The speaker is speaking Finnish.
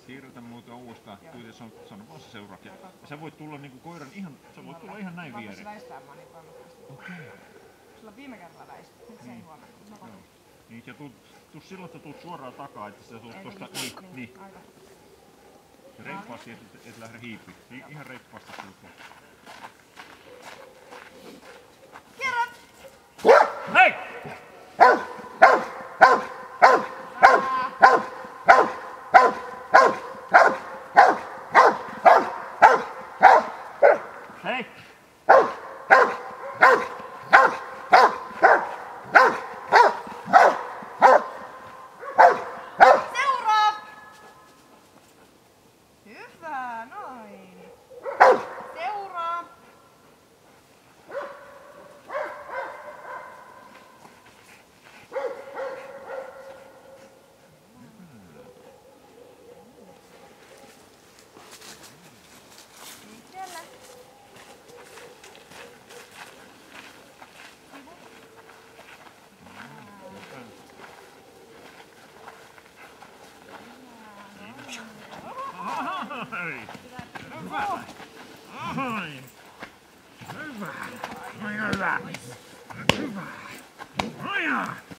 Siirrytä muuten uudestaan. Sano vaan se seuraavaksi. Ja sä voit tulla niinku koiran ihan, sä voit tulla ihan näin viereen. Se väistää mua niin voimakkaasti. Okei. Sulla viime kerralla väisti. Nyt se ei huomaa. Niin, ja tuu silloin, että tuut suoraan takaa, että sä tulet tosta, niin. Ja reippaasti, et lähde hiipiin. Ihan reippaasti tuut. Kerro! Hei! Hei! Seuraa! Hyvä, noin. Seuraa. Liikkeelle. Ai! Hyvä! Ai! Hyvä! Hyvä! Hyvä! Hyvä!